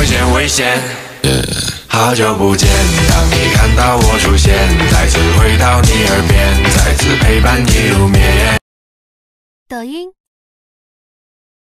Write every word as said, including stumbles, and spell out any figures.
危险危险，好久不见，当你看到我出现，再次回到你耳边，再次陪伴一入眠。 抖音。